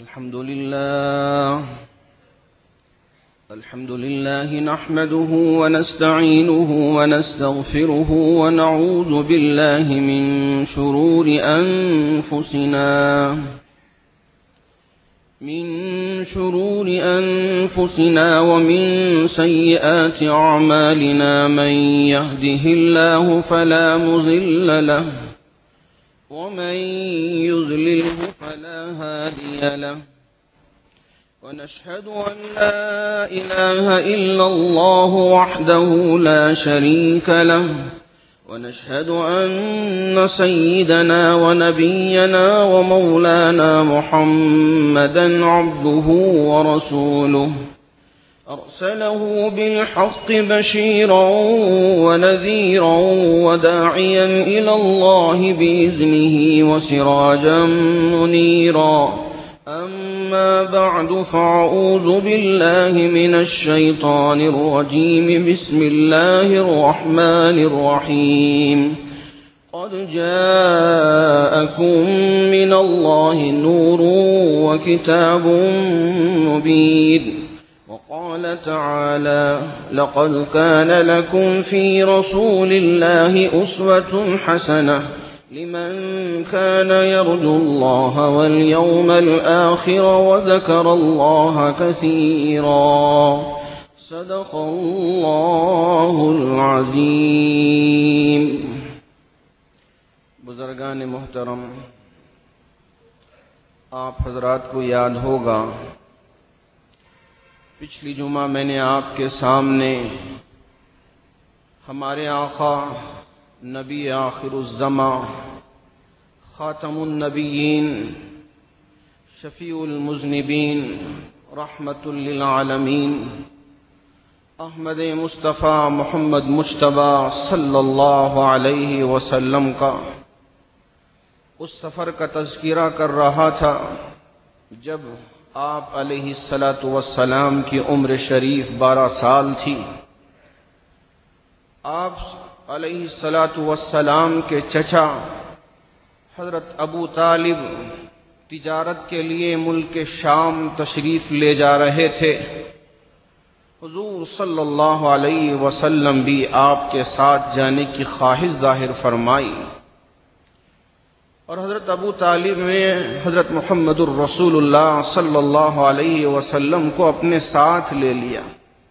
الحمد لله نحمده ونستعينه ونستغفره ونعوذ بالله من شرور أنفسنا ومن سيئات أعمالنا. من يهده الله فلا مضل له ومن يضلله فلا هادي له. ونشهد أن لا إله إلا الله وحده لا شريك له. ونشهد أن سيدنا ونبينا ومولانا محمدا عبده ورسوله أرسله بالحق بشيرا ونذيرا وداعيا إلى الله بإذنه وسراجا منيرا. أما بعد فأعوذ بالله من الشيطان الرجيم. بسم الله الرحمن الرحيم. قد جاءكم من الله نور وكتاب مبين. وقال تعالى: لقد كان لكم في رسول الله أسوة حسنة لمن كان يرجو الله واليوم الآخر وذكر الله كثيرا. صدق الله العظيم. بزرگان محترم، آپ حضرات کو یاد ہوگا پچھلی جمعہ میں نے آپ کے سامنے ہمارے آقا نبی آخر الزماں، خاتم النبیین، شفیع المذنبین، رحمت للعالمین، احمد مصطفیٰ محمد مجتبیٰ صلی اللہ علیہ وسلم کا اس سفر کا تذکرہ کر رہا تھا جب آپ علیہ الصلاۃ والسلام کی عمر شریف 12 سال تھی. آپ علیہ الصلاۃ والسلام کے چچا حضرت ابو طالب تجارت کے لیے ملک شام تشریف لے جا رہے تھے. حضور صلی اللہ علیہ وسلم بھی آپ کے ساتھ جانے کی خواہش ظاہر فرمائی اور حضرت ابو طالب نے حضرت محمد الرسول اللہ صلی اللہ علیہ وسلم کو اپنے ساتھ لے لیا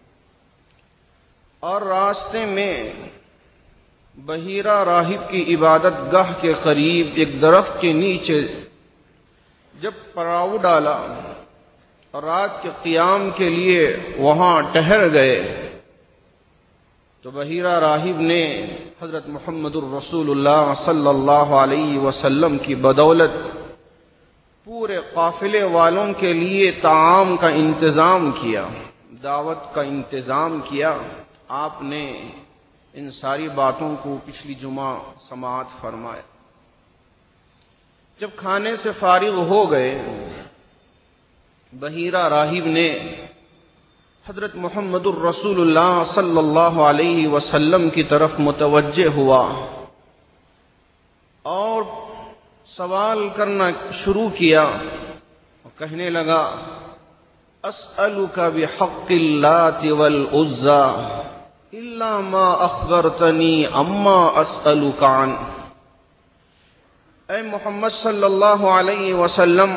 اور راستے میں بحیرہ راہب کی عبادت گاہ کے قریب ایک درخت کے نیچے جب پڑاؤ ڈالا اور رات کے قیام کے لیے وہاں ٹھہر گئے تو بحیرہ راہب نے حضرت محمد الرسول اللہ صلی اللہ علیہ وسلم کی بدولت پورے قافلے والوں کے لیے طعام کا انتظام کیا، دعوت کا انتظام کیا. آپ نے ان ساری باتوں کو پچھلی جمعہ سماعت فرمایا. جب کھانے سے فارغ ہو گئے، بحیرہ راہب نے حضرت محمد الرسول اللہ صلی اللہ علیہ وسلم کی طرف متوجہ ہوا اور سوال کرنا شروع کیا اور کہنے لگا: اسألک بحق اللات والعزى الا ما اخبرتنی اما اسألک عن. اے محمد صلی اللہ علیہ وسلم،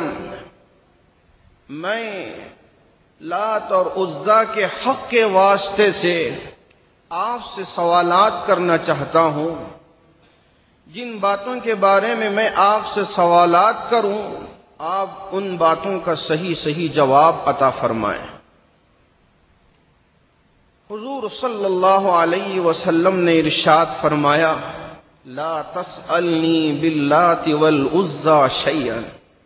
میں لات اور عزا کے حق کے واسطے سے آپ سے سوالات کرنا چاہتا ہوں. جن باتوں کے بارے میں میں آپ سے سوالات کروں، آپ ان باتوں کا صحیح جواب عطا فرمائیں. حضور صلی اللہ علیہ وسلم نے ارشاد فرمایا: لا تسألنی باللات والعزى شیئا.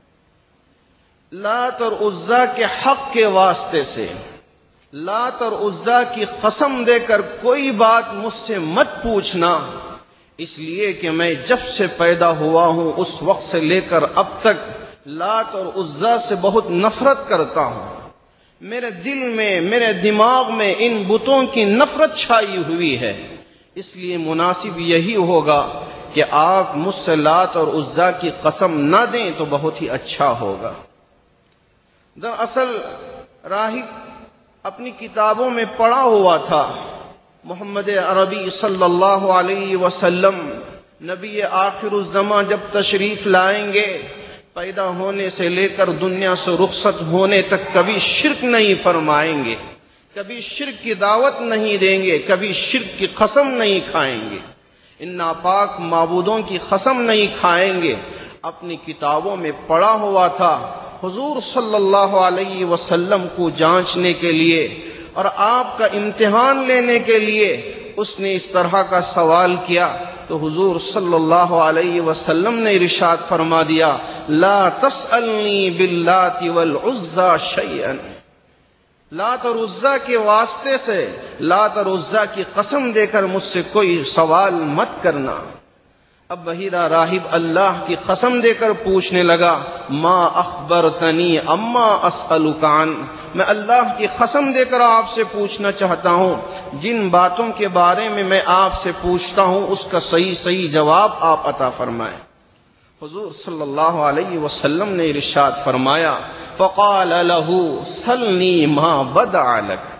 لات اور عزا کے حق کے واسطے سے، لات اور عزا کی قسم دے کر کوئی بات مجھ سے مت پوچھنا، اس لیے کہ میں جب سے پیدا ہوا ہوں اس وقت سے لے کر اب تک لات اور عزا سے بہت نفرت کرتا ہوں. میرے دل میں، میرے دماغ میں ان بتوں کی نفرت چھائی ہوئی ہے. اس لیے مناسب یہی ہوگا کہ آپ مجھ سے لات اور عزا کی قسم نہ دیں تو بہت ہی اچھا ہوگا. دراصل راہب اپنی کتابوں میں پڑھا ہوا تھا محمد عربی صلی اللہ علیہ وسلم نبی آخر الزماں جب تشریف لائیں گے، پیدا ہونے سے لے کر دنیا سے رخصت ہونے تک کبھی شرک نہیں فرمائیں گے، کبھی شرک کی دعوت نہیں دیں گے، کبھی شرک کی قسم نہیں کھائیں گے، ان ناپاک معبودوں کی قسم نہیں کھائیں گے۔ اپنی کتابوں میں پڑھا ہوا تھا۔ حضور صلی اللہ علیہ وسلم کو جانچنے کے لیے اور آپ کا امتحان لینے کے لیے اس نے اس طرح کا سوال کیا تو حضور صلی اللہ علیہ وسلم نے ارشاد فرما دیا، لا تسألنی باللات والعزى شیئا، لات اور عزیٰ کے واسطے سے، لات اور عزیٰ کی قسم دے کر مجھ سے کوئی سوال مت کرنا۔ اب بحیرہ راہب اللہ کی قسم دے کر پوچھنے لگا، ما اخبرتنی اما اسألک عن، میں اللہ کی قسم دے کر آپ سے پوچھنا چاہتا ہوں جن باتوں کے بارے میں میں آپ سے پوچھتا ہوں اس کا صحیح جواب آپ عطا فرمائیں۔ حضور صلی اللہ علیہ وسلم نے ارشاد فرمایا، فقال له سلنی ما بدع لک،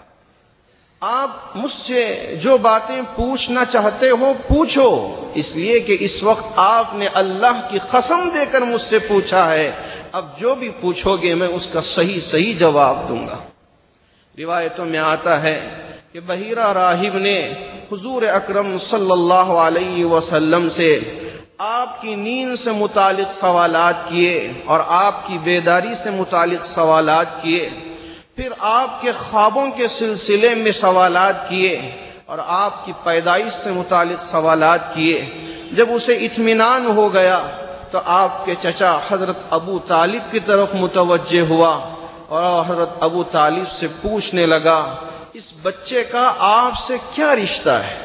آپ مجھ سے جو باتیں پوچھنا چاہتے ہو پوچھو، اس لیے کہ اس وقت آپ نے اللہ کی قسم دے کر مجھ سے پوچھا ہے، اب جو بھی پوچھو گے میں اس کا صحیح جواب دوں گا۔ روایتوں میں آتا ہے کہ بحیرہ راہب نے حضور اکرم صلی اللہ علیہ وسلم سے آپ کی نیند سے متعلق سوالات کیے اور آپ کی بیداری سے متعلق سوالات کیے، پھر آپ کے خوابوں کے سلسلے میں سوالات کیے اور آپ کی پیدائش سے متعلق سوالات کیے۔ جب اسے اطمینان ہو گیا تو آپ کے چچا حضرت ابو طالب کی طرف متوجہ ہوا اور حضرت ابو طالب سے پوچھنے لگا، اس بچے کا آپ سے کیا رشتہ ہے؟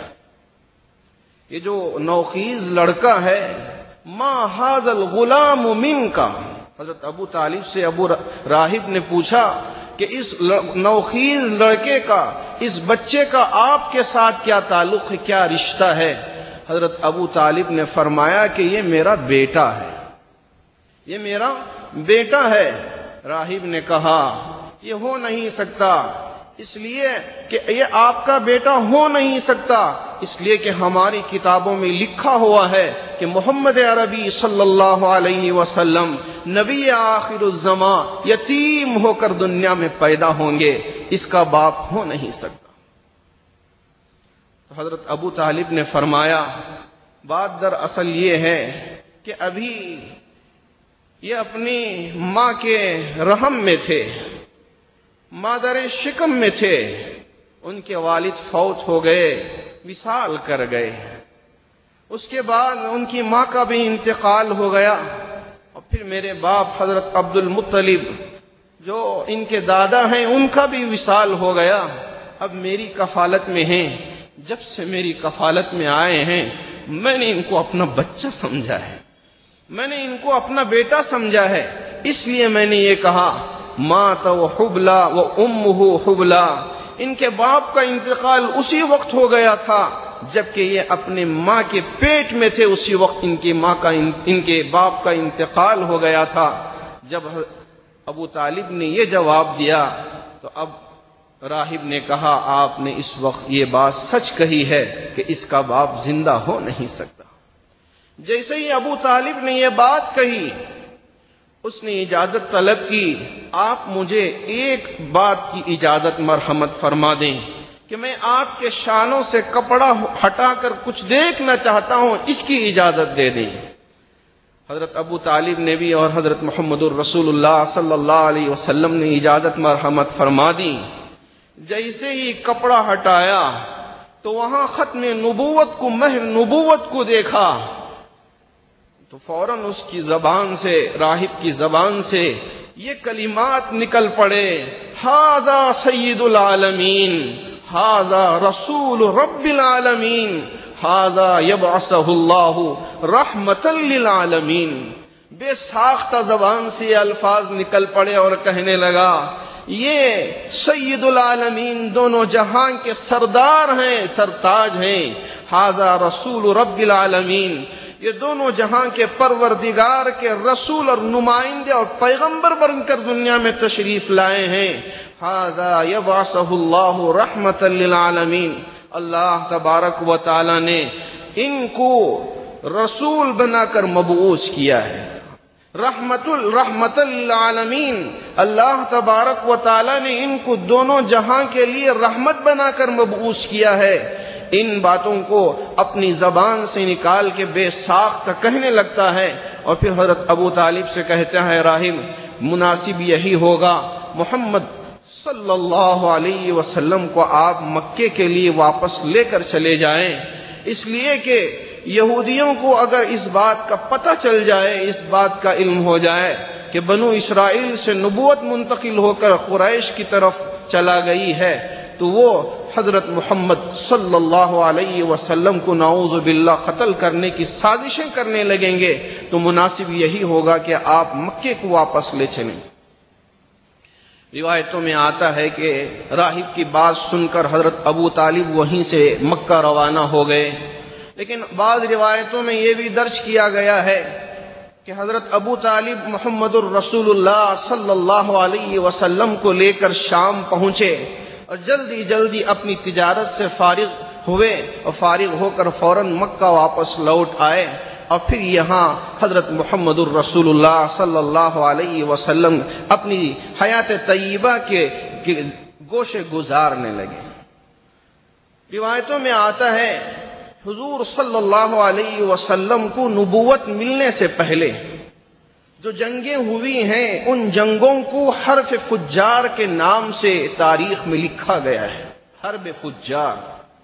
یہ جو نوخیز لڑکا ہے، ما ھذا الغلام منک، حضرت ابو طالب سے ابو راہب نے پوچھا کہ اس نوخیز لڑکے کا، اس بچے کا آپ کے ساتھ کیا تعلق ہے، کیا رشتہ ہے؟ حضرت ابو طالب نے فرمایا کہ یہ میرا بیٹا ہے، یہ میرا بیٹا ہے۔ راہب نے کہا یہ ہو نہیں سکتا، اس لیے کہ یہ آپ کا بیٹا ہو نہیں سکتا، اس لیے کہ ہماری کتابوں میں لکھا ہوا ہے کہ محمد عربی صلی اللہ علیہ وسلم نبی آخر الزماں یتیم ہو کر دنیا میں پیدا ہوں گے، اس کا باپ ہو نہیں سکتا۔ تو حضرت ابو طالب نے فرمایا، بات دراصل یہ ہے کہ ابھی یہ اپنی ماں کے رحم میں تھے، مادر شکم میں تھے، ان کے والد فوت ہو گئے، وصال کر گئے، اس کے بعد ان کی ماں کا بھی انتقال ہو گیا، اور پھر میرے باپ حضرت عبد المطلب جو ان کے دادا ہیں ان کا بھی وصال ہو گیا، اب میری کفالت میں ہیں۔ جب سے میری کفالت میں آئے ہیں میں نے ان کو اپنا بچہ سمجھا ہے، میں نے ان کو اپنا بیٹا سمجھا ہے، اس لیے میں نے یہ کہا مات حبلا وامہ حبلا، ان کے باپ کا انتقال اسی وقت ہو گیا تھا جبکہ یہ اپنے ماں کے پیٹ میں تھے، اسی وقت ان کے باپ کا انتقال ہو گیا تھا۔ جب ابو طالب نے یہ جواب دیا تو اب راہب نے کہا آپ نے اس وقت یہ بات سچ کہی ہے کہ اس کا باپ زندہ ہو نہیں سکتا۔ جیسے ہی ابو طالب نے یہ بات کہی اس نے اجازت طلب کی، آپ مجھے ایک بات کی اجازت مرحمت فرما دیں کہ میں آپ کے شانوں سے کپڑا ہٹا کر کچھ دیکھنا چاہتا ہوں، اس کی اجازت دے دیں۔ حضرت ابو طالب نے بھی اور حضرت محمد الرسول اللہ صلی اللہ علیہ وسلم نے اجازت مرحمت فرما دی۔ جیسے ہی کپڑا ہٹایا تو وہاں ختم نبوت کو، مہر نبوت کو دیکھا تو فوراً اس کی زبان سے، راہب کی زبان سے یہ کلمات نکل پڑے، ھذا سید العالمین، ھذا رسول رب العالمین، ھذا یبعثہ اللہ رحمتا للعالمین۔ بے ساختہ زبان سے یہ الفاظ نکل پڑے اور کہنے لگا یہ سید العالمین، دونوں جہان کے سردار ہیں، سرتاج ہیں، ھذا رسول رب العالمین، یہ دونوں جہاں کے پروردگار کے رسول اور نمائندے اور پیغمبر بن کر دنیا میں تشریف لائے ہیں. ھذا یبعثہ اللہ رحمۃ للعالمین. اللہ تبارک و تعالی نے ان کو رسول بنا کر مبعوث کیا ہے. رحمت للعالمین. اللہ تبارک و تعالی نے ان کو دونوں جہاں کے لیے رحمت بنا کر مبعوث کیا ہے. ان باتوں کو اپنی زبان سے نکال کے بے ساختہ کہنے لگتا ہے اور پھر حضرت ابو طالب سے کہتا ہے راحم مناسب یہی ہوگا محمد صلی اللہ علیہ وسلم کو آپ مکے کے لیے واپس لے کر چلے جائیں، اس لیے کہ یہودیوں کو اگر اس بات کا پتہ چل جائے، اس بات کا علم ہو جائے کہ بنو اسرائیل سے نبوت منتقل ہو کر قریش کی طرف چلا گئی ہے، تو وہ حضرت محمد صلی اللہ علیہ وسلم کو نعوذ باللہ قتل کرنے کی سازشیں کرنے لگیں گے. تو مناسب یہی ہوگا کہ آپ مکے کو واپس لے چلیں. روایتوں میں آتا ہے کہ راہب کی بات سن کر حضرت ابو طالب وہیں سے مکہ روانہ ہو گئے. لیکن بعض روایتوں میں یہ بھی درج کیا گیا ہے کہ حضرت ابو طالب محمد الرسول اللہ صلی اللہ علیہ وسلم کو لے کر شام پہنچے اور جلدی جلدی اپنی تجارت سے فارغ ہوئے اور فارغ ہو کر فوراً مکہ واپس لوٹ آئے اور پھر یہاں حضرت محمد الرسول اللہ صلی اللہ علیہ وسلم اپنی حیات طیبہ کے گوشے گزارنے لگے. روایتوں میں آتا ہے حضور صلی اللہ علیہ وسلم کو نبوت ملنے سے پہلے جو جنگیں ہوئی ہیں ان جنگوں کو حرب فجار کے نام سے تاریخ میں لکھا گیا ہے. حرب فجار.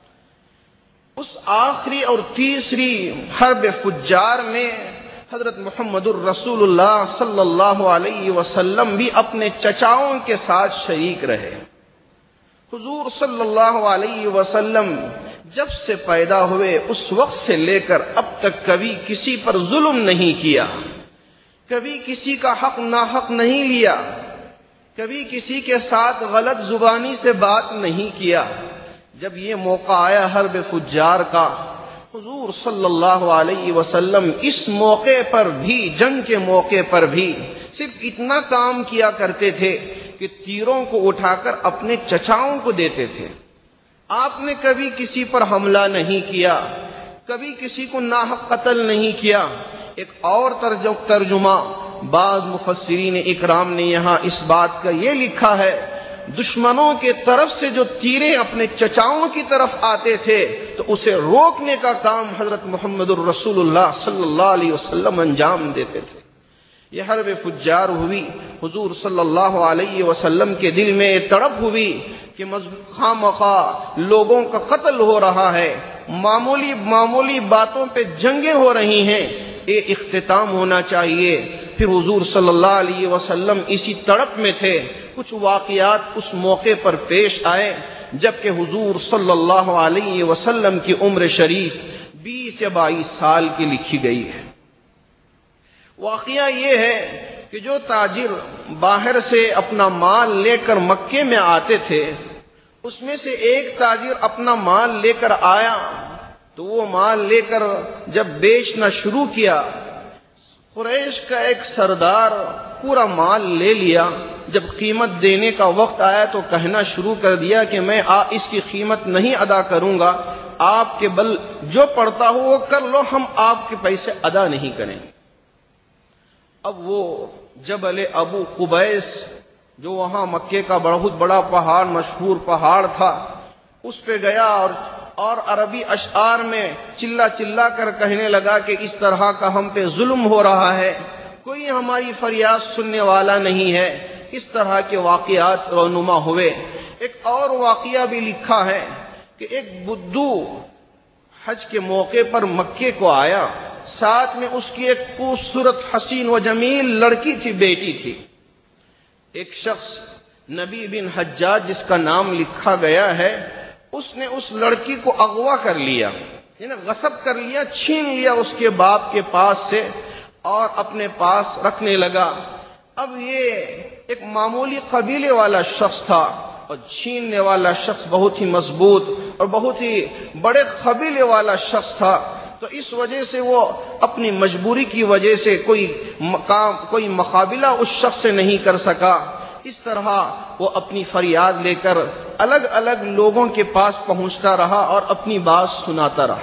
اس آخری اور تیسری حرب فجار میں حضرت محمد الرسول اللہ صلی اللہ علیہ وسلم بھی اپنے چچاؤں کے ساتھ شریک رہے. حضور صلی اللہ علیہ وسلم جب سے پیدا ہوئے اس وقت سے لے کر اب تک کبھی کسی پر ظلم نہیں کیا، کبھی کسی کا حق ناحق نہیں لیا، کبھی کسی کے ساتھ غلط زبانی سے بات نہیں کیا. جب یہ موقع آیا حرب فجار کا، حضور صلی اللہ علیہ وسلم اس موقع پر بھی، جنگ کے موقع پر بھی صرف اتنا کام کیا کرتے تھے کہ تیروں کو اٹھا کر اپنے چچاؤں کو دیتے تھے. آپ نے کبھی کسی پر حملہ نہیں کیا، کبھی کسی کو ناحق قتل نہیں کیا. ایک اور ترجمہ بعض مفسرین اکرام نے یہاں اس بات کا یہ لکھا ہے دشمنوں کے طرف سے جو تیریں اپنے چچاؤں کی طرف آتے تھے تو اسے روکنے کا کام حضرت محمد الرسول اللہ صلی اللہ علیہ وسلم انجام دیتے تھے. یہ حرب فجار ہوئی. حضور صلی اللہ علیہ وسلم کے دل میں یہ تڑپ ہوئی کہ خواہ لوگوں کا قتل ہو رہا ہے، معمولی باتوں پہ جنگیں ہو رہی ہیں، یہ اختتام ہونا چاہیے. پھر حضور صلی اللہ علیہ وسلم اسی تڑپ میں تھے. کچھ واقعات اس موقع پر پیش آئے جبکہ حضور صلی اللہ علیہ وسلم کی عمر شریف 20 یا 22 سال کی لکھی گئی ہے. واقعہ یہ ہے کہ جو تاجر باہر سے اپنا مال لے کر مکے میں آتے تھے، اس میں سے ایک تاجر اپنا مال لے کر آیا تو وہ مال لے کر جب بیچنا شروع کیا، قریش کا ایک سردار پورا مال لے لیا. جب قیمت دینے کا وقت آیا تو کہنا شروع کر دیا کہ میں اس کی قیمت نہیں ادا کروں گا، آپ کے بل جو پڑتا ہو وہ کر لو، ہم آپ کے پیسے ادا نہیں کریں. اب وہ جبل ابو قبیس جو وہاں مکے کا بہت بڑا پہاڑ، مشہور پہاڑ تھا، اس پہ گیا اور عربی اشعار میں چلا کر کہنے لگا کہ اس طرح کا ہم پہ ظلم ہو رہا ہے، کوئی ہماری فریاد سننے والا نہیں ہے. اس طرح کے واقعات رونما ہوئے. ایک اور واقعہ بھی لکھا ہے کہ ایک بدھو حج کے موقع پر مکے کو آیا، ساتھ میں اس کی ایک خوبصورت حسین و جمیل لڑکی تھی، بیٹی تھی. ایک شخص نبی بن حجاج جس کا نام لکھا گیا ہے، اس نے اس لڑکی کو اغوا کر لیا، یعنی غصب کر لیا، چھین لیا اس کے باپ کے پاس سے اور اپنے پاس رکھنے لگا. اب یہ ایک معمولی قبیلے والا شخص تھا اور چھیننے والا شخص بہت ہی مضبوط اور بہت ہی بڑے قبیلے والا شخص تھا. تو اس وجہ سے وہ اپنی مجبوری کی وجہ سے کوئی مقابلہ اس شخص سے نہیں کر سکا. اس طرح وہ اپنی فریاد لے کر الگ الگ لوگوں کے پاس پہنچتا رہا اور اپنی بات سناتا رہا.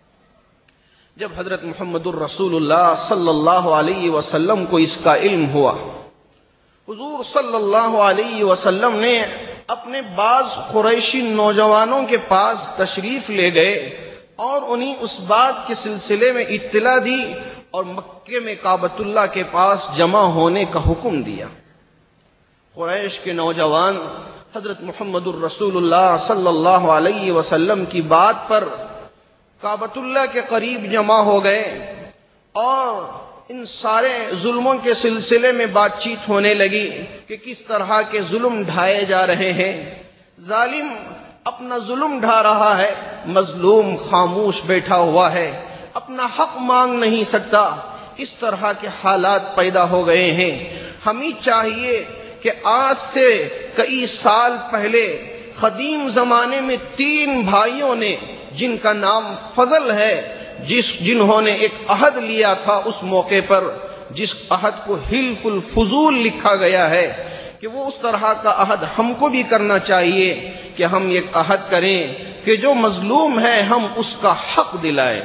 جب حضرت محمد الرسول اللہ صلی اللہ علیہ وسلم کو اس کا علم ہوا، حضور صلی اللہ علیہ وسلم نے اپنے بعض قریشی نوجوانوں کے پاس تشریف لے گئے اور انہیں اس بات کے سلسلے میں اطلاع دی اور مکے میں کعبۃ اللہ کے پاس جمع ہونے کا حکم دیا. قریش کے نوجوان حضرت محمد الرسول اللہ صلی اللہ علیہ وسلم کی بات پر کعبۃ اللہ کے قریب جمع ہو گئے اور ان سارے ظلموں کے سلسلے میں بات چیت ہونے لگی کہ کس طرح کے ظلم ڈھائے جا رہے ہیں. ظالم اپنا ظلم ڈھا رہا ہے، مظلوم خاموش بیٹھا ہوا ہے، اپنا حق مانگ نہیں سکتا. اس طرح کے حالات پیدا ہو گئے ہیں. ہمیں چاہیے کہ آج سے کئی سال پہلے قدیم زمانے میں 3 بھائیوں نے، جن کا نام فضل ہے، جنہوں نے ایک عہد لیا تھا اس موقع پر، جس عہد کو حلف الفضول لکھا گیا ہے، کہ وہ اس طرح کا عہد ہم کو بھی کرنا چاہیے کہ ہم ایک عہد کریں کہ جو مظلوم ہے ہم اس کا حق دلائیں،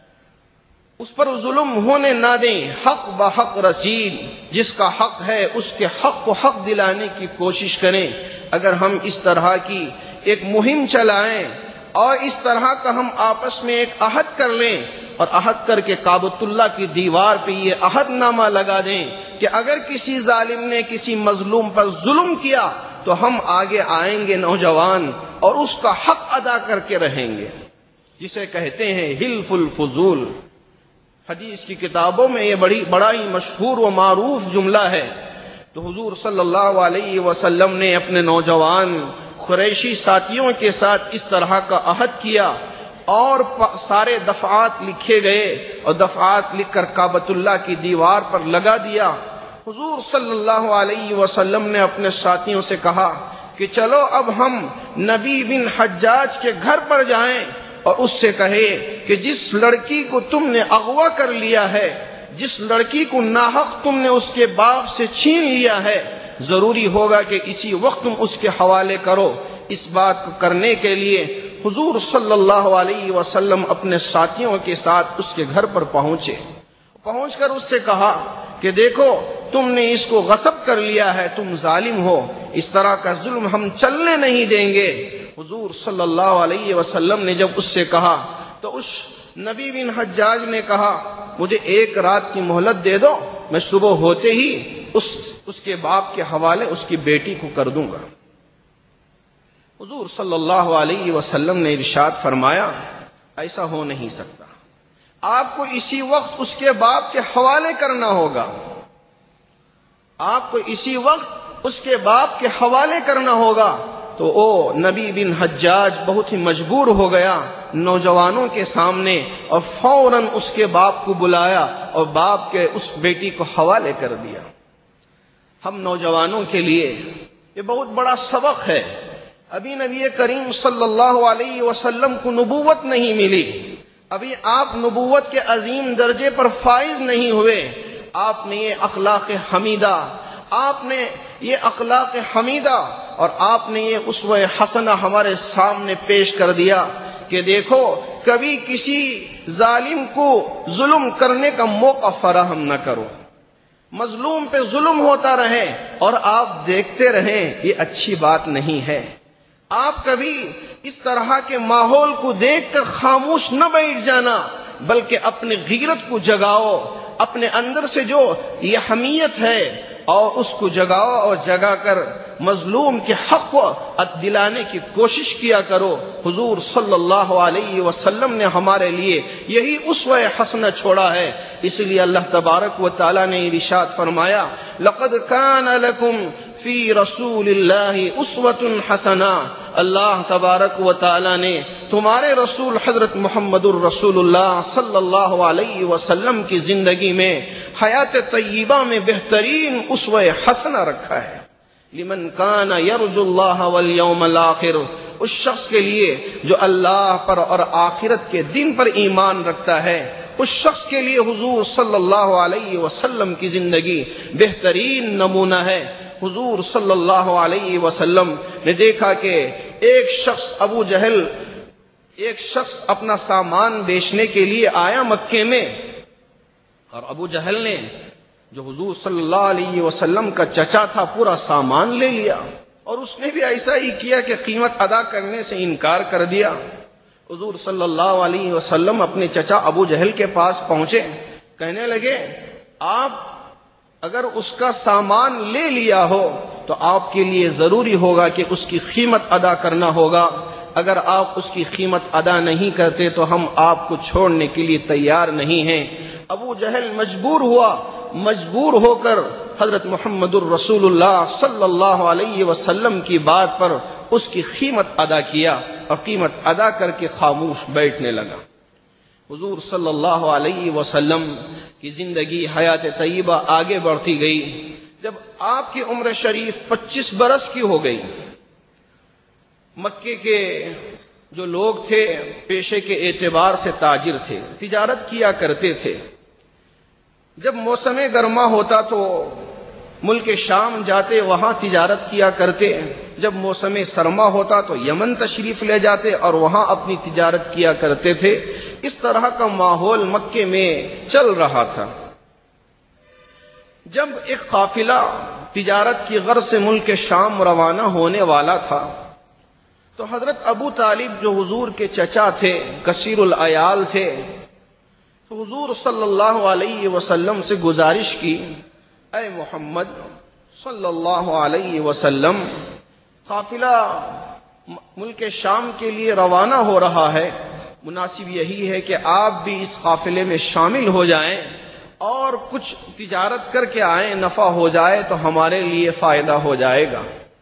اس پر ظلم ہونے نہ دیں. حق بحق رسید، جس کا حق ہے اس کے حق کو حق دلانے کی کوشش کریں. اگر ہم اس طرح کی ایک مہم چلائیں اور اس طرح کا ہم آپس میں ایک عہد کر لیں اور عہد کر کے کعبۃ اللہ کی دیوار پہ یہ عہد نامہ لگا دیں کہ اگر کسی ظالم نے کسی مظلوم پر ظلم کیا تو ہم آگے آئیں گے نوجوان اور اس کا حق ادا کر کے رہیں گے، جسے کہتے ہیں حلف الفضول. حدیث کی کتابوں میں یہ بڑا ہی مشہور و معروف جملہ ہے. تو حضور صلی اللہ علیہ وسلم نے اپنے نوجوان قریشی ساتھیوں کے ساتھ اس طرح کا عہد کیا اور سارے دفعات لکھے گئے اور دفعات لکھ کر کعبۃ اللہ کی دیوار پر لگا دیا. حضور صلی اللہ علیہ وسلم نے اپنے ساتھیوں سے کہا کہ چلو اب ہم نبی بن حجاج کے گھر پر جائیں اور اس سے کہے کہ جس لڑکی کو تم نے اغوا کر لیا ہے، جس لڑکی کو ناحق تم نے اس کے باپ سے چھین لیا ہے، ضروری ہوگا کہ اسی وقت تم اس کے حوالے کرو. اس بات کو کرنے کے لیے حضور صلی اللہ علیہ وسلم اپنے ساتھیوں کے ساتھ اس کے گھر پر پہنچے. پہنچ کر اس سے کہا کہ دیکھو تم نے اس کو غصب کر لیا ہے، تم ظالم ہو، اس طرح کا ظلم ہم چلنے نہیں دیں گے. حضور صلی اللہ علیہ وسلم نے جب اس سے کہا تو اس نبی بن حجاج نے کہا مجھے 1 رات کی مہلت دے دو، میں صبح ہوتے ہی اس کے باپ کے حوالے اس کی بیٹی کو کر دوں گا. حضور صلی اللہ علیہ وسلم نے ارشاد فرمایا ایسا ہو نہیں سکتا، آپ کو اسی وقت اس کے باپ کے حوالے کرنا ہوگا، آپ کو اسی وقت اس کے باپ کے حوالے کرنا ہوگا. تو نبی بن حجاج بہت ہی مجبور ہو گیا نوجوانوں کے سامنے اور فوراً اس کے باپ کو بلایا اور باپ کے اس بیٹی کو حوالے کر دیا. ہم نوجوانوں کے لیے یہ بہت بڑا سبق ہے. ابھی نبی کریم صلی اللہ علیہ وسلم کو نبوت نہیں ملی، ابھی آپ نبوت کے عظیم درجے پر فائز نہیں ہوئے. آپ نے یہ اخلاق حمیدہ، آپ نے یہ اخلاق حمیدہ اور آپ نے یہ اسوہ حسنہ ہمارے سامنے پیش کر دیا کہ دیکھو کبھی کسی ظالم کو ظلم کرنے کا موقع فراہم نہ کرو، مظلوم پہ ظلم ہوتا رہے اور آپ دیکھتے رہیں، یہ اچھی بات نہیں ہے. آپ کبھی اس طرح کے ماحول کو دیکھ کر خاموش نہ بیٹھ جانا، بلکہ اپنی غیرت کو جگاؤ، اپنے اندر سے جو یہ حمیت ہے اور اس کو جگاؤ اور جگا کر مظلوم کے حق کو دلانے کی کوشش کیا کرو. حضور صلی اللہ علیہ وسلم نے ہمارے لیے یہی اسوہ حسنہ چھوڑا ہے. اس لیے اللہ تبارک و تعالی نے ارشاد فرمایا لقد کان لکم فی رسول اللہ اسوۃ حسنہ. اللہ تبارک و تعالی نے تمہارے رسول حضرت محمد الرسول اللہ صلی اللہ علیہ وسلم کی زندگی میں حیات طیبہ میں بہترین اسوہ حسنہ رکھا ہے. لمن کان یرجو اللہ والیوم الآخر، اس شخص کے لیے جو اللہ پر اور آخرت کے دن پر ایمان رکھتا ہے، اس شخص کے لیے حضور صلی اللہ علیہ وسلم کی زندگی بہترین نمونہ ہے۔ حضور صلی اللہ علیہ وسلم نے دیکھا کہ ایک شخص اپنا سامان بیچنے کے لیے آیا مکے میں، اور ابو جہل نے جو حضور صلی اللہ علیہ وسلم کا چچا تھا پورا سامان لے لیا، اور اس نے بھی ایسا ہی کیا کہ قیمت ادا کرنے سے انکار کر دیا۔ حضور صلی اللہ علیہ وسلم اپنے چچا ابو جہل کے پاس پہنچے، کہنے لگے آپ اگر اس کا سامان لے لیا ہو تو آپ کے لیے ضروری ہوگا کہ اس کی قیمت ادا کرنا ہوگا، اگر آپ اس کی قیمت ادا نہیں کرتے تو ہم آپ کو چھوڑنے کے لیے تیار نہیں ہیں۔ ابو جہل مجبور ہو کر حضرت محمد الرسول اللہ صلی اللہ علیہ وسلم کی بات پر اس کی قیمت ادا کیا، اور قیمت ادا کر کے خاموش بیٹھنے لگا۔ حضور صلی اللہ علیہ وسلم کی زندگی حیات طیبہ آگے بڑھتی گئی۔ جب آپ کی عمر شریف 25 برس کی ہو گئی، مکے کے جو لوگ تھے پیشے کے اعتبار سے تاجر تھے، تجارت کیا کرتے تھے۔ جب موسم گرما ہوتا تو ملک شام جاتے، وہاں تجارت کیا کرتے، جب موسم سرما ہوتا تو یمن تشریف لے جاتے اور وہاں اپنی تجارت کیا کرتے تھے۔ اس طرح کا ماحول مکے میں چل رہا تھا۔ جب ایک قافلہ تجارت کی غرض سے ملک شام روانہ ہونے والا تھا تو حضرت ابو طالب جو حضور کے چچا تھے، کثیر العیال تھے، تو حضور صلی اللہ علیہ وسلم سے گزارش کی، اے محمد صلی اللہ علیہ وسلم، قافلہ ملک شام کے لیے روانہ ہو رہا ہے، مناسب یہی ہے کہ آپ بھی اس قافلے میں شامل ہو جائیں اور کچھ تجارت کر کے آئیں، نفع ہو جائے تو ہمارے لیے فائدہ ہو جائے گا۔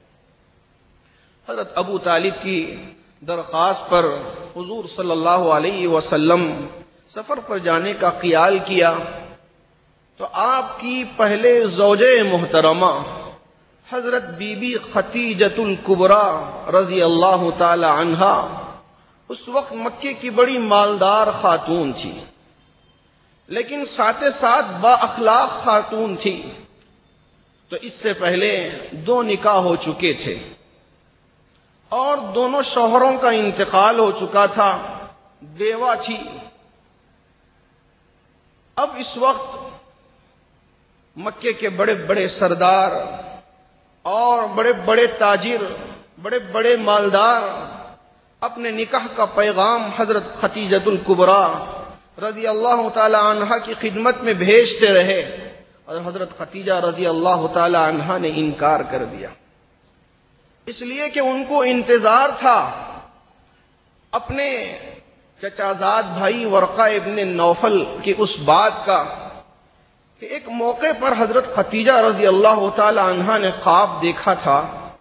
حضرت ابو طالب کی درخواست پر حضور صلی اللہ علیہ وسلم سفر پر جانے کا خیال کیا تو آپ کی پہلے زوجہ محترمہ حضرت بی بی خدیجۃ الکبریٰ رضی اللہ تعالی عنہا اس وقت مکے کی بڑی مالدار خاتون تھی، لیکن ساتھ ساتھ با اخلاق خاتون تھی۔ تو اس سے پہلے 2 نکاح ہو چکے تھے اور دونوں شوہروں کا انتقال ہو چکا تھا، بیوہ تھی۔ اب اس وقت مکے کے بڑے بڑے سردار اور بڑے بڑے تاجر، بڑے بڑے مالدار اپنے نکاح کا پیغام حضرت خدیجۃ الکبریٰ رضی اللہ تعالی عنہا کی خدمت میں بھیجتے رہے، اور حضرت خدیجہ رضی اللہ تعالی عنہا نے انکار کر دیا، اس لیے کہ ان کو انتظار تھا اپنے چچازاد بھائی ورقہ ابن نوفل کی اس بات کا کہ ایک موقع پر حضرت خدیجہ رضی اللہ تعالی عنہا نے خواب دیکھا تھا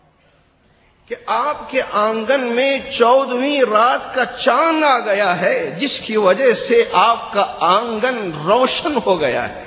کہ آپ کے آنگن میں 14ویں رات کا چاند آ گیا ہے، جس کی وجہ سے آپ کا آنگن روشن ہو گیا ہے۔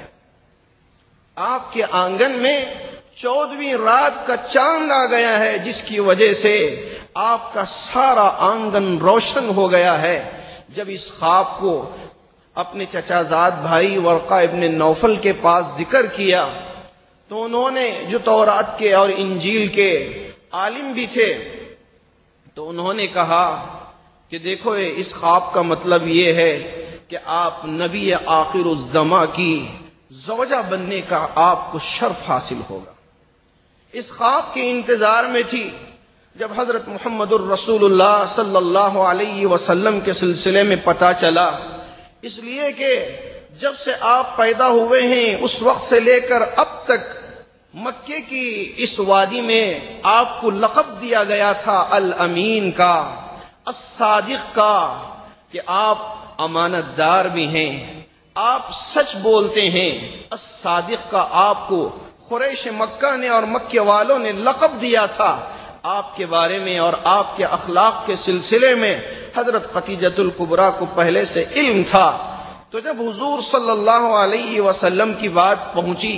آپ کے آنگن میں 14ویں رات کا چاند آ گیا ہے، جس کی وجہ سے آپ کا سارا آنگن روشن ہو گیا ہے۔ جب اس خواب کو اپنے چچازاد بھائی ورقہ ابن نوفل کے پاس ذکر کیا تو انہوں نے، جو تورات کے اور انجیل کے عالم بھی تھے، تو انہوں نے کہا کہ دیکھو اس خواب کا مطلب یہ ہے کہ آپ نبی آخر الزماں کی زوجہ بننے کا آپ کو شرف حاصل ہوگا۔ اس خواب کے انتظار میں تھی۔ جب حضرت محمد الرسول اللہ صلی اللہ علیہ وسلم کے سلسلے میں پتہ چلا، اس لیے کہ جب سے آپ پیدا ہوئے ہیں اس وقت سے لے کر اب تک مکے کی اس وادی میں آپ کو لقب دیا گیا تھا الامین کا، الصادق کا، کہ آپ امانت دار بھی ہیں، آپ سچ بولتے ہیں۔ الصادق کا آپ کو قریش مکہ نے اور مکے والوں نے لقب دیا تھا۔ آپ کے بارے میں اور آپ کے اخلاق کے سلسلے میں حضرت خدیجۃ الکبریٰ کو پہلے سے علم تھا۔ تو جب حضور صلی اللہ علیہ وسلم کی بات پہنچی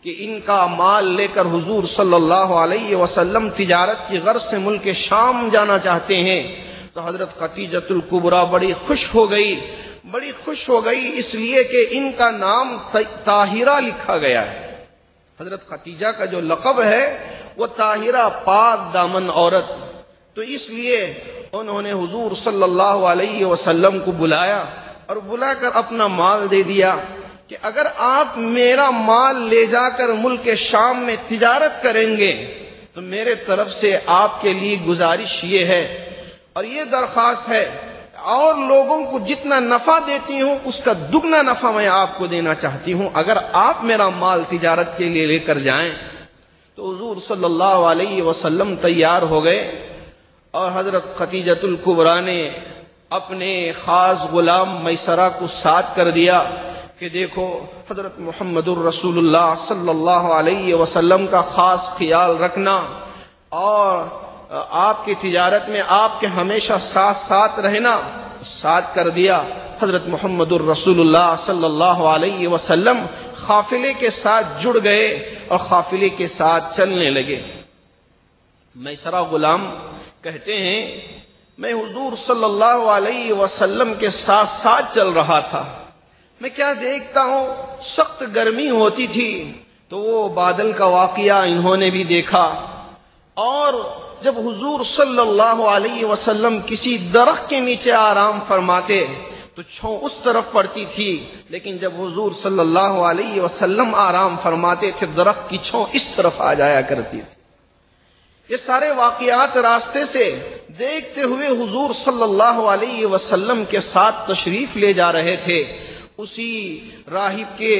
کہ ان کا مال لے کر حضور صلی اللہ علیہ وسلم تجارت کی غرض سے ملک شام جانا چاہتے ہیں، تو حضرت خدیجۃ الکبریٰ بڑی خوش ہو گئی اس لیے کہ ان کا نام طاہرہ لکھا گیا ہے۔ حضرت خدیجہ کا جو لقب ہے وہ طاہرہ، پاک دامن عورت، تو اس لیے انہوں نے حضور صلی اللہ علیہ وسلم کو بلایا اور بلا کر اپنا مال دے دیا کہ اگر آپ میرا مال لے جا کر ملک شام میں تجارت کریں گے تو میرے طرف سے آپ کے لیے گزارش یہ ہے اور یہ درخواست ہے، اور لوگوں کو جتنا نفع دیتی ہوں اس کا دگنا نفع میں آپ کو دینا چاہتی ہوں، اگر آپ میرا مال تجارت کے لیے لے کر جائیں۔ تو حضور صلی اللہ علیہ وسلم تیار ہو گئے اور حضرت خدیجۃ الکبریٰ نے اپنے خاص غلام میسرہ کو ساتھ کر دیا کہ دیکھو حضرت محمد الرسول اللہ صلی اللہ علیہ وسلم کا خاص خیال رکھنا اور آپ کی تجارت میں آپ کے ہمیشہ ساتھ رہنا، ساتھ کر دیا۔ حضرت محمد الرسول اللہ صلی اللہ علیہ وسلم قافلے کے ساتھ جڑ گئے اور قافلے کے ساتھ چلنے لگے۔ میسرہ غلام کہتے ہیں میں حضور صلی اللہ علیہ وسلم کے ساتھ چل رہا تھا، میں کیا دیکھتا ہوں، سخت گرمی ہوتی تھی تو وہ بادل کا واقعہ انہوں نے بھی دیکھا، اور جب حضور صلی اللہ علیہ وسلم کسی درخت کے نیچے آرام فرماتے تو چھاؤں اس طرف پڑتی تھی، لیکن جب حضور صلی اللہ علیہ وسلم آرام فرماتے تھے درخت کی چھاؤں اس طرف آ جایا کرتی تھی۔ یہ سارے واقعات راستے سے دیکھتے ہوئے حضور صلی اللہ علیہ وسلم کے ساتھ تشریف لے جا رہے تھے۔ اسی راہب کے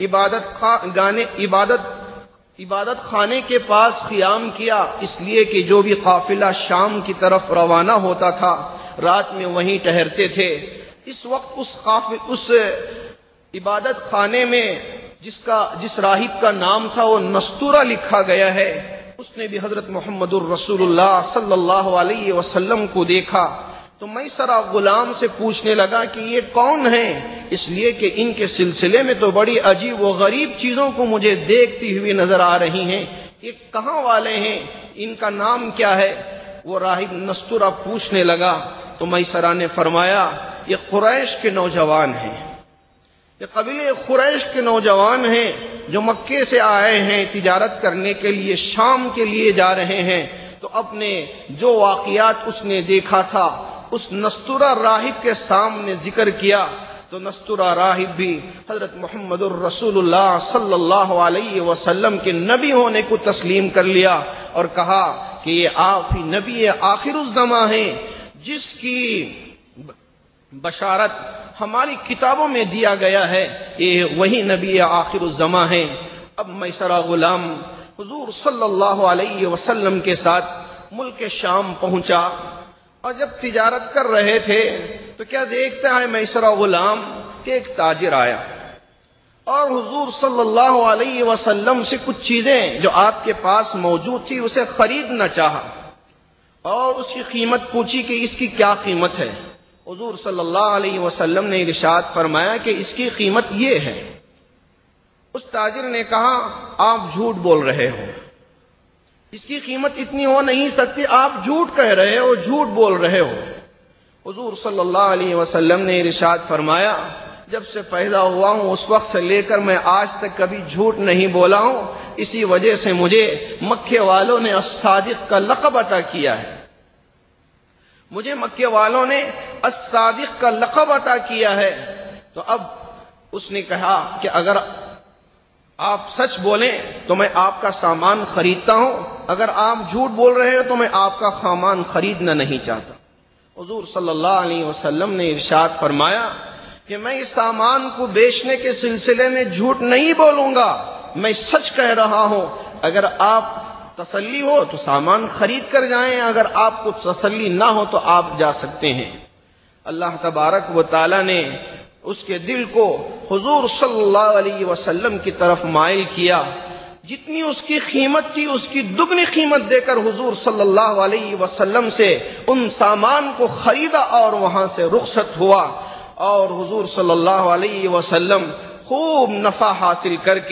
عبادت خانے کے پاس قیام کیا، اس لیے کہ جو بھی قافلہ شام کی طرف روانہ ہوتا تھا رات میں وہیں ٹھہرتے تھے۔ اس وقت اس عبادت خانے میں جس راہب کا نام تھا وہ نستورہ لکھا گیا ہے، اس نے بھی حضرت محمد الرسول اللہ صلی اللہ علیہ وسلم کو دیکھا تو میسرہ غلام سے پوچھنے لگا کہ یہ کون ہیں، اس لیے کہ ان کے سلسلے میں تو بڑی عجیب و غریب چیزوں کو مجھے دیکھتی ہوئی نظر آ رہی ہیں، یہ کہاں والے ہیں، ان کا نام کیا ہے؟ وہ راہب نستورہ پوچھنے لگا تو میسرہ نے فرمایا یہ قریش کے نوجوان ہیں، یہ قبیلے قریش کے نوجوان ہیں جو مکے سے آئے ہیں تجارت کرنے کے لیے، شام کے لیے جا رہے ہیں۔ تو اپنے جو واقعات اس نے دیکھا تھا اس نستورہ راہب کے سامنے ذکر کیا تو نستورہ راہب بھی حضرت محمد الرسول اللہ صلی اللہ علیہ وسلم کے نبی ہونے کو تسلیم کر لیا اور کہا کہ یہ آپ ہی نبی آخر الزماں ہیں جس کی بشارت ہماری کتابوں میں دیا گیا ہے، یہ وہی نبی آخر الزماں ہیں۔ اب میسرہ غلام حضور صلی اللہ علیہ وسلم کے ساتھ ملک شام پہنچا اور جب تجارت کر رہے تھے تو کیا دیکھتا ہے میسرہ غلام کہ ایک تاجر آیا اور حضور صلی اللہ علیہ وسلم سے کچھ چیزیں جو آپ کے پاس موجود تھی اسے خریدنا چاہا اور اس کی قیمت پوچھی کہ اس کی کیا قیمت ہے۔ حضور صلی اللہ علیہ وسلم نے ارشاد فرمایا کہ اس کی قیمت یہ ہے۔ اس تاجر نے کہا آپ جھوٹ بول رہے ہو، اس کی قیمت اتنی ہو نہیں سکتی، آپ جھوٹ کہہ رہے ہو، جھوٹ بول رہے ہو۔ حضور صلی اللہ علیہ وسلم نے ارشاد فرمایا جب سے پیدا ہوا ہوں اس وقت سے لے کر میں آج تک کبھی جھوٹ نہیں بولا ہوں، اسی وجہ سے مجھے مکے والوں نے الصادق کا لقب عطا کیا ہے، مجھے مکے والوں نے الصادق کا لقب عطا کیا ہے۔ تو اب اس نے کہا کہ اگر آپ سچ بولیں تو میں آپ کا سامان خریدتا ہوں، اگر آپ جھوٹ بول رہے ہیں تو میں آپ کا سامان خریدنا نہیں چاہتا۔ حضور صلی اللہ علیہ وسلم نے ارشاد فرمایا کہ میں اس سامان کو بیچنے کے سلسلے میں جھوٹ نہیں بولوں گا، میں سچ کہہ رہا ہوں، اگر آپ تسلی ہو تو سامان خرید کر جائیں، اگر آپ کو تسلی نہ ہو تو آپ جا سکتے ہیں۔ اللہ تبارک و تعالی نے اس کے دل کو حضور صلی اللہ علیہ وسلم کی طرف مائل کیا، جتنی اس کی قیمت تھی اس کی دگنی قیمت دے کر حضور صلی اللہ علیہ وسلم سے ان سامان کو خریدا اور وہاں سے رخصت ہوا، اور حضور صلی اللہ علیہ وسلم خوب نفع حاصل کر کے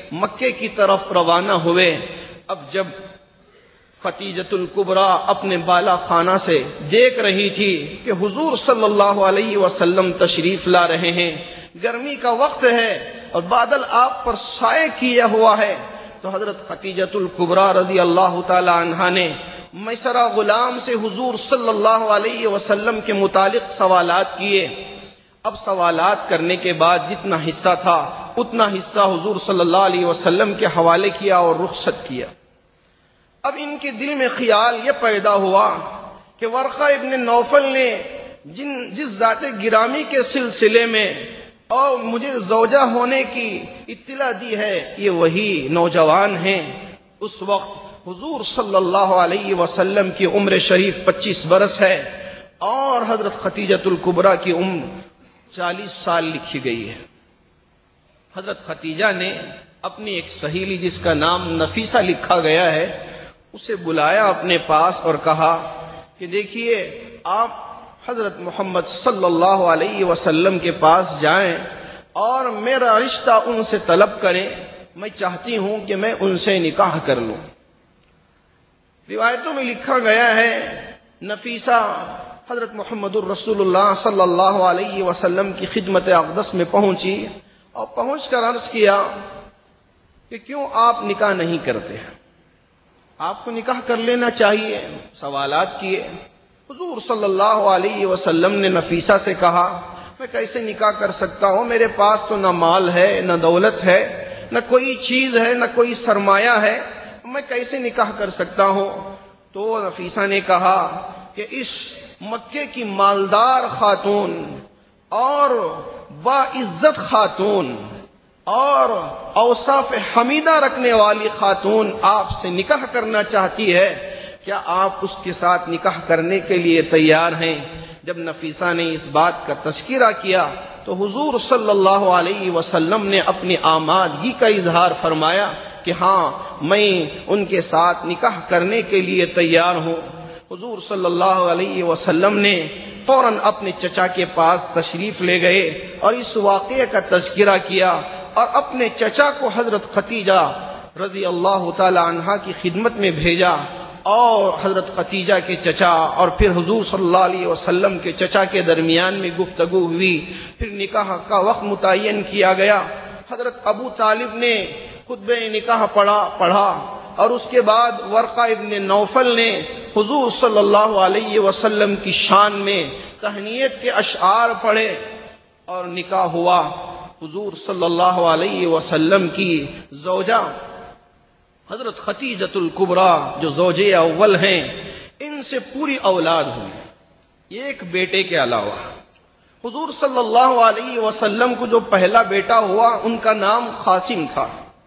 مکے کی طرف روانہ ہوئے۔ اب جب خدیجۃ الکبریٰ اپنے بالا خانہ سے دیکھ رہی تھی کہ حضور صلی اللہ علیہ وسلم تشریف لا رہے ہیں، گرمی کا وقت ہے اور بادل آپ پر سائے کیا ہوا ہے، تو حضرت خدیجۃ الکبریٰ رضی اللہ تعالی عنہا نے میسرہ غلام سے حضور صلی اللہ علیہ وسلم کے متعلق سوالات کیے۔ اب سوالات کرنے کے بعد جتنا حصہ تھا اتنا حصہ حضور صلی اللہ علیہ وسلم کے حوالے کیا اور رخصت کیا۔ اب ان کے دل میں خیال یہ پیدا ہوا کہ ورقہ ابن نوفل نے جس ذات گرامی کے سلسلے میں اور مجھے زوجہ ہونے کی اطلاع دی ہے یہ وہی نوجوان ہیں۔ اس وقت حضور صلی اللہ علیہ وسلم کی عمر شریف 25 برس ہے اور حضرت خدیجۃ الکبریٰ کی عمر 40 سال لکھی گئی ہے۔ حضرت خدیجہ نے اپنی ایک سہیلی جس کا نام نفیسہ لکھا گیا ہے اسے بلایا اپنے پاس اور کہا کہ دیکھیے آپ حضرت محمد صلی اللہ علیہ وسلم کے پاس جائیں اور میرا رشتہ ان سے طلب کریں، میں چاہتی ہوں کہ میں ان سے نکاح کر لوں۔ روایتوں میں لکھا گیا ہے نفیسہ حضرت محمد الرسول اللہ صلی اللہ علیہ وسلم کی خدمت اقدس میں پہنچی اور پہنچ کر عرض کیا کہ کیوں آپ نکاح نہیں کرتے، آپ کو نکاح کر لینا چاہیے۔ سوالات کیے۔ حضور صلی اللہ علیہ وسلم نے نفیسہ سے کہا میں کیسے نکاح کر سکتا ہوں، میرے پاس تو نہ مال ہے نہ دولت ہے نہ کوئی چیز ہے نہ کوئی سرمایہ ہے، میں کیسے نکاح کر سکتا ہوں؟ تو نفیسہ نے کہا کہ اس مکے کی مالدار خاتون اور باعزت خاتون اور اوصاف حمیدہ رکھنے والی خاتون آپ سے نکاح کرنا چاہتی ہے، کیا آپ اس کے ساتھ نکاح کرنے کے لیے تیار ہیں؟ جب نفیسہ نے اس بات کا تذکرہ کیا تو حضور صلی اللہ علیہ وسلم نے اپنی آمادگی کا اظہار فرمایا کہ ہاں میں ان کے ساتھ نکاح کرنے کے لیے تیار ہوں۔ حضور صلی اللہ علیہ وسلم نے فوراً اپنے چچا کے پاس تشریف لے گئے اور اس واقعے کا تذکرہ کیا اور اپنے چچا کو حضرت خدیجہ رضی اللہ تعالی عنہا کی خدمت میں بھیجا، اور حضرت خدیجہ کے چچا اور پھر حضور صلی اللہ علیہ وسلم کے چچا کے درمیان میں گفتگو ہوئی، پھر نکاح کا وقت متعین کیا گیا۔ حضرت ابو طالب نے خطبہ نکاح پڑھا اور اس کے بعد ورقہ ابن نوفل نے حضور صلی اللہ علیہ وسلم کی شان میں تہنیت کے اشعار پڑھے اور نکاح ہوا۔ حضور صلی اللہ علیہ وسلم کی زوجہ حضرت خدیجۃ الکبریٰ جو زوجے اول ہیں، ان سے پوری اولاد ہوئی ایک بیٹے کے علاوہ۔ حضور صلی اللہ علیہ وسلم کو جو پہلا بیٹا ہوا ان کا نام قاسم تھا۔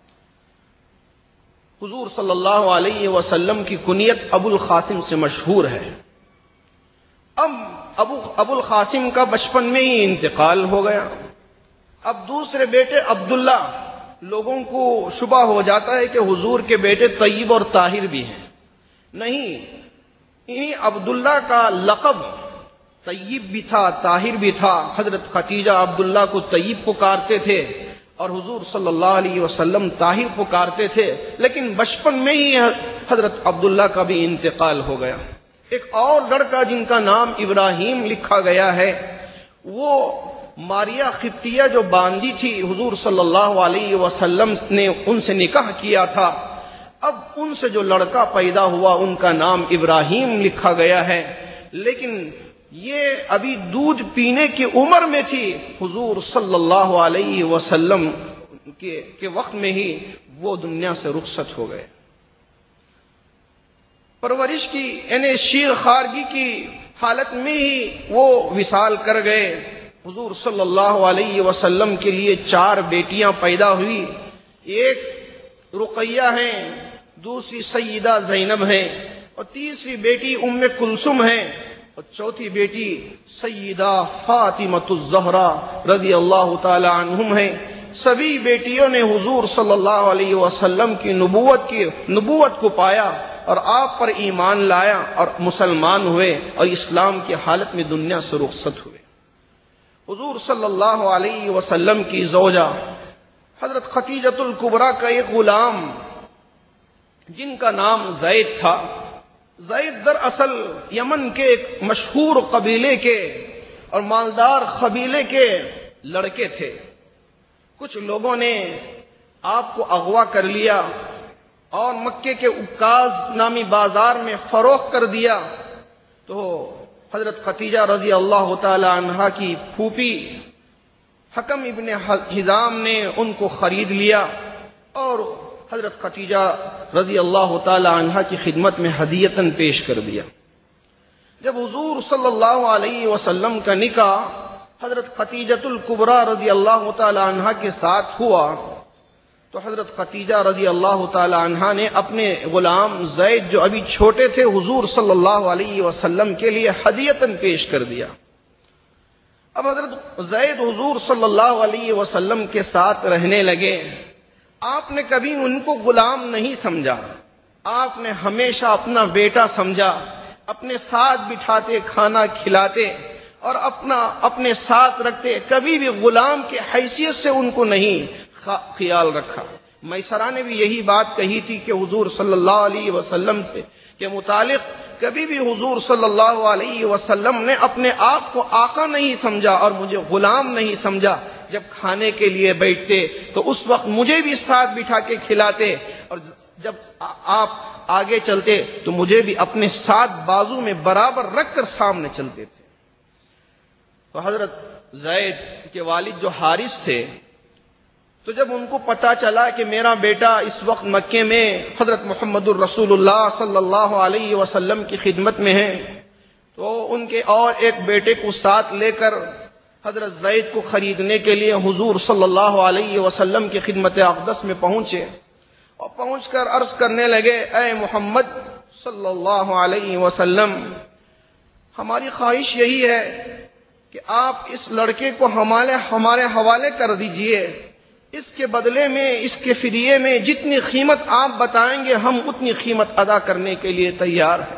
حضور صلی اللہ علیہ وسلم کی کنیت ابو القاسم سے مشہور ہے۔ اب ابو القاسم کا بچپن میں ہی انتقال ہو گیا۔ اب دوسرے بیٹے عبداللہ، لوگوں کو شبہ ہو جاتا ہے کہ حضور کے بیٹے طیب اور طاہر بھی ہیں، نہیں، انہی عبداللہ کا لقب طیب بھی تھا طاہر بھی تھا۔ حضرت خدیجہ عبداللہ کو طیب پکارتے تھے اور حضور صلی اللہ علیہ وسلم طاہر پکارتے تھے، لیکن بچپن میں ہی حضرت عبداللہ کا بھی انتقال ہو گیا۔ ایک اور لڑکا جن کا نام ابراہیم لکھا گیا ہے، وہ ماریا خطیہ جو باندی تھی حضور صلی اللہ علیہ وسلم نے ان سے نکاح کیا تھا، اب ان سے جو لڑکا پیدا ہوا ان کا نام ابراہیم لکھا گیا ہے، لیکن یہ ابھی دودھ پینے کی عمر میں تھی۔ حضور صلی اللہ علیہ وسلم کے وقت میں ہی وہ دنیا سے رخصت ہو گئے۔ پرورش کی یعنی شیر خارگی کی حالت میں ہی وہ وصال کر گئے۔ حضور صلی اللہ علیہ وسلم کے لیے 4 بیٹیاں پیدا ہوئی، ایک رقیہ ہیں، دوسری سیدہ زینب ہیں، اور تیسری بیٹی ام کلثوم ہے، اور چوتھی بیٹی سیدہ فاطمۃ الزہرا رضی اللہ تعالی عنہم ہیں۔ سبھی بیٹیوں نے حضور صلی اللہ علیہ وسلم کی نبوت کو پایا اور آپ پر ایمان لایا اور مسلمان ہوئے اور اسلام کی حالت میں دنیا سے رخصت ہوئے۔ حضور صلی اللہ علیہ وسلم کی زوجہ حضرت خدیجۃ الکبریٰ کا ایک غلام جن کا نام زید تھا. زید دراصل یمن کے ایک مشہور قبیلے کے اور مالدار قبیلے کے لڑکے تھے. کچھ لوگوں نے آپ کو اغوا کر لیا اور مکے کے عکاظ نامی بازار میں فروخت کر دیا. تو حضرت خدیجہ رضی اللہ تعالی عنہا کی پھوپھی حکم ابن حزام نے ان کو خرید لیا اور حضرت خدیجہ رضی اللہ تعالی عنہا کی خدمت میں ہدیتاً پیش کر دیا. جب حضور صلی اللہ علیہ وسلم کا نکاح حضرت خدیجۃ الکبریٰ رضی اللہ تعالی عنہا کے ساتھ ہوا تو حضرت خدیجہ رضی اللہ تعالی عنہا نے اپنے غلام زید جو ابھی چھوٹے تھے حضور صلی اللہ علیہ وسلم کے لیے ہدیتاً پیش کر دیا. اب حضرت زید حضور صلی اللہ علیہ وسلم کے ساتھ رہنے لگے. آپ نے کبھی ان کو غلام نہیں سمجھا, آپ نے ہمیشہ اپنا بیٹا سمجھا. اپنے ساتھ بٹھاتے, کھانا کھلاتے اور اپنے ساتھ رکھتے. کبھی بھی غلام کی حیثیت سے ان کو نہیں خیال رکھا. میسرہ نے بھی یہی بات کہی تھی کہ حضور صلی اللہ علیہ وسلم سے کے متعلق کبھی بھی حضور صلی اللہ علیہ وسلم نے اپنے آپ کو آقا نہیں سمجھا اور مجھے غلام نہیں سمجھا. جب کھانے کے لیے بیٹھتے تو اس وقت مجھے بھی ساتھ بٹھا کے کھلاتے اور جب آپ آگے چلتے تو مجھے بھی اپنے ساتھ بازو میں برابر رکھ کر سامنے چلتے تھے. تو حضرت زید کے والد جو حارث تھے تو جب ان کو پتا چلا کہ میرا بیٹا اس وقت مکے میں حضرت محمد الرسول اللہ صلی اللہ علیہ وسلم کی خدمت میں ہے تو ان کے اور ایک بیٹے کو ساتھ لے کر حضرت زید کو خریدنے کے لیے حضور صلی اللہ علیہ وسلم کی خدمت اقدس میں پہنچے اور پہنچ کر عرض کرنے لگے, اے محمد صلی اللہ علیہ وسلم, ہماری خواہش یہی ہے کہ آپ اس لڑکے کو ہمارے حوالے کر دیجئے. اس کے بدلے میں, اس کے فدیے میں جتنی قیمت آپ بتائیں گے ہم اتنی قیمت ادا کرنے کے لیے تیار ہیں.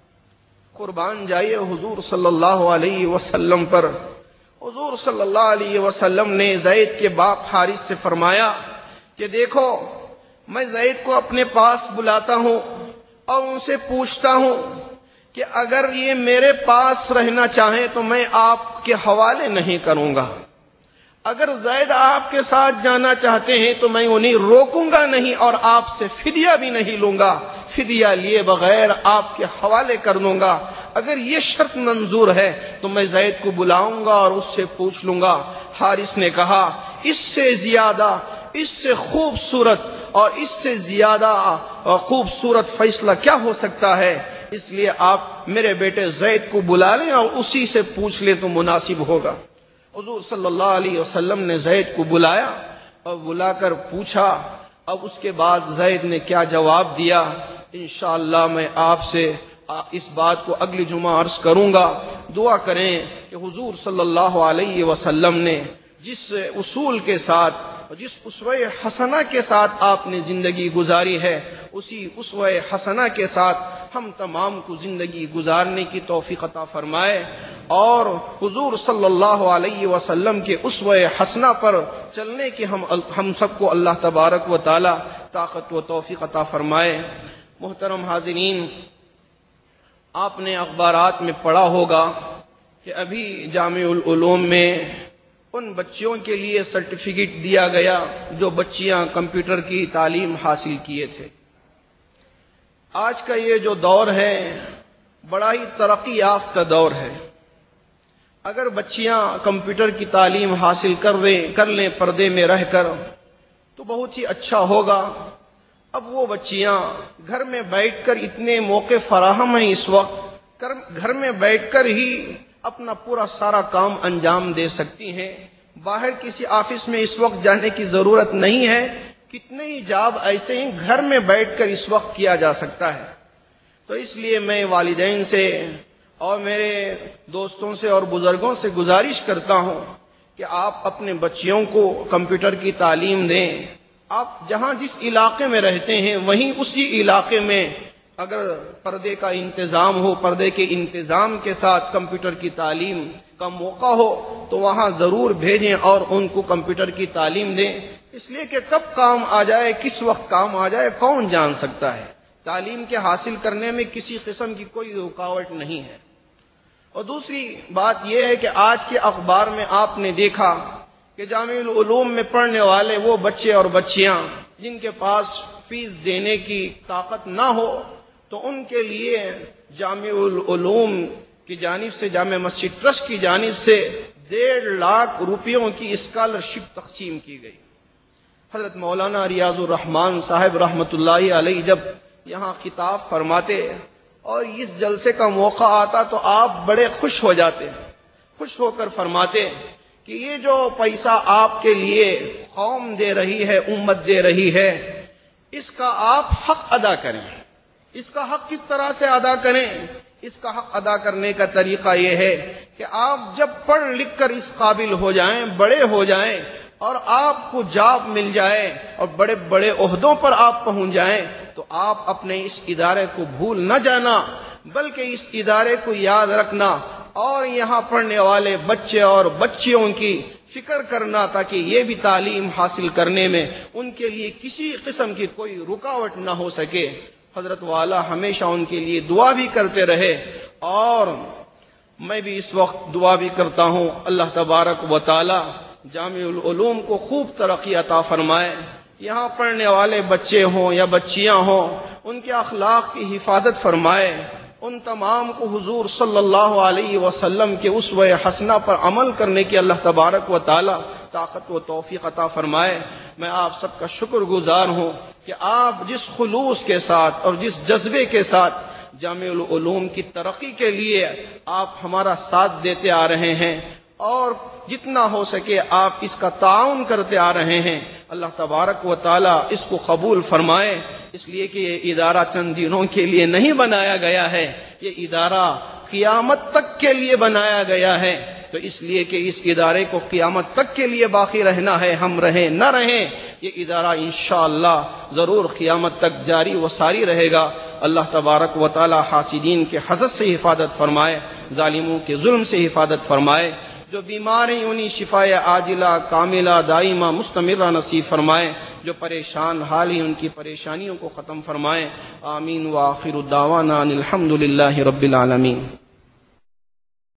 قربان جائیے حضور صلی اللہ علیہ وسلم پر. حضور صلی اللہ علیہ وسلم نے زید کے باپ حارث سے فرمایا کہ دیکھو, میں زید کو اپنے پاس بلاتا ہوں اور ان سے پوچھتا ہوں کہ اگر یہ میرے پاس رہنا چاہیں تو میں آپ کے حوالے نہیں کروں گا. اگر زید آپ کے ساتھ جانا چاہتے ہیں تو میں انہیں روکوں گا نہیں اور آپ سے فدیہ بھی نہیں لوں گا. فدیہ لیے بغیر آپ کے حوالے کر دوں گا. اگر یہ شرط منظور ہے تو میں زید کو بلاؤں گا اور اس سے پوچھ لوں گا. حارث نے کہا, اس سے زیادہ, اس سے خوبصورت اور اس سے زیادہ خوبصورت فیصلہ کیا ہو سکتا ہے. اس لیے آپ میرے بیٹے زید کو بلا لیں اور اسی سے پوچھ لیں تو مناسب ہوگا. حضور صلی اللہ علیہ وسلم نے زید کو بلایا اور بلا کر پوچھا. اب اس کے بعد زید نے کیا جواب دیا انشاءاللہ میں آپ سے اس بات کو اگلی جمعہ عرض کروں گا. دعا کریں کہ حضور صلی اللہ علیہ وسلم نے جس اصول کے ساتھ, جس اسوہ حسنہ کے ساتھ آپ نے زندگی گزاری ہے, اسی اسوہ حسنہ کے ساتھ ہم تمام کو زندگی گزارنے کی توفیق عطا فرمائے اور حضور صلی اللہ علیہ وسلم کے اسوہ حسنہ پر چلنے کی ہم سب کو اللہ تبارک و تعالی طاقت و توفیق عطا فرمائے. محترم حاضرین, آپ نے اخبارات میں پڑھا ہوگا کہ ابھی جامع العلوم میں ان بچیوں کے لیے سرٹیفکیٹ دیا گیا جو بچیاں کمپیوٹر کی تعلیم حاصل کیے تھے. آج کا یہ جو دور ہے بڑا ہی ترقی یافتہ دور ہے. اگر بچیاں کمپیوٹر کی تعلیم حاصل کر لیں پردے میں رہ کر تو بہت ہی اچھا ہوگا. اب وہ بچیاں گھر میں بیٹھ کر اتنے موقع فراہم ہیں اس وقت, گھر میں بیٹھ کر ہی اپنا پورا سارا کام انجام دے سکتی ہیں. باہر کسی آفس میں اس وقت جانے کی ضرورت نہیں ہے. کتنے ہی جاب ایسے ہیں گھر میں بیٹھ کر اس وقت کیا جا سکتا ہے. تو اس لیے میں والدین سے اور میرے دوستوں سے اور بزرگوں سے گزارش کرتا ہوں کہ آپ اپنے بچیوں کو کمپیوٹر کی تعلیم دیں. آپ جہاں جس علاقے میں رہتے ہیں وہیں اسی علاقے میں اگر پردے کا انتظام ہو, پردے کے انتظام کے ساتھ کمپیوٹر کی تعلیم کا موقع ہو تو وہاں ضرور بھیجیں اور ان کو کمپیوٹر کی تعلیم دیں اس لیے کہ کب کام آ جائے، کس وقت کام آ جائے، کون جان سکتا ہے۔ تعلیم کے حاصل کرنے میں کسی قسم کی کوئی رکاوٹ نہیں ہے۔ اور دوسری بات یہ ہے کہ آج کے اخبار میں آپ نے دیکھا کہ جامع العلوم میں پڑھنے والے وہ بچے اور بچیاں جن کے پاس فیس دینے کی طاقت نہ ہو، تو ان کے لیے جامع العلوم کی جانب سے، جامع مسجد ٹرسٹ کی جانب سے 1.5 لاکھ روپیوں کی اسکالرشپ تقسیم کی گئی۔ حضرت مولانا ریاض الرحمان صاحب رحمۃ اللہ علیہ جب یہاں خطاب فرماتے اور اس جلسے کا موقع آتا تو آپ بڑے خوش ہو جاتے، خوش ہو کر فرماتے کہ یہ جو پیسہ آپ کے لیے قوم دے رہی ہے، امت دے رہی ہے، اس کا آپ حق ادا کریں۔ اس کا حق کس طرح سے ادا کریں؟ اس کا حق ادا کرنے کا طریقہ یہ ہے کہ آپ جب پڑھ لکھ کر اس قابل ہو جائیں، بڑے ہو جائیں اور آپ کو جاب مل جائے اور بڑے بڑے عہدوں پر آپ پہنچ جائیں، تو آپ اپنے اس ادارے کو بھول نہ جانا، بلکہ اس ادارے کو یاد رکھنا اور یہاں پڑھنے والے بچے اور بچیوں کی فکر کرنا، تاکہ یہ بھی تعلیم حاصل کرنے میں ان کے لیے کسی قسم کی کوئی رکاوٹ نہ ہو سکے۔ حضرت والا ہمیشہ ان کے لیے دعا بھی کرتے رہے، اور میں بھی اس وقت دعا بھی کرتا ہوں، اللہ تبارک و تعالی جامع العلوم کو خوب ترقی عطا فرمائے۔ یہاں پڑھنے والے بچے ہوں یا بچیاں ہوں، ان کے اخلاق کی حفاظت فرمائے، ان تمام کو حضور صلی اللہ علیہ وسلم کے اسوہ حسنہ پر عمل کرنے کی اللہ تبارک و تعالی طاقت و توفیق عطا فرمائے۔ میں آپ سب کا شکر گزار ہوں کہ آپ جس خلوص کے ساتھ اور جس جذبے کے ساتھ جامع العلوم کی ترقی کے لیے آپ ہمارا ساتھ دیتے آ رہے ہیں، اور جتنا ہو سکے آپ اس کا تعاون کرتے آ رہے ہیں، اللہ تبارک و تعالی اس کو قبول فرمائے۔ اس لیے کہ یہ ادارہ چند دنوں کے لیے نہیں بنایا گیا ہے، یہ ادارہ قیامت تک کے لیے بنایا گیا ہے، تو اس لیے کہ اس ادارے کو قیامت تک کے لیے باقی رہنا ہے، ہم رہیں نہ رہیں، یہ ادارہ انشاءاللہ ضرور قیامت تک جاری و ساری رہے گا۔ اللہ تبارک و تعالی حاسدین کے حسد سے حفاظت فرمائے، ظالموں کے ظلم سے حفاظت فرمائے، جو بیمار ہیں انہیں شفائے عاجلہ کاملہ دائمہ مستمرہ نصیب فرمائے، جو پریشان حال ہیں ان کی پریشانیوں کو ختم فرمائے۔ آمین وآخر دعوانا ان الحمد للہ رب العالمین۔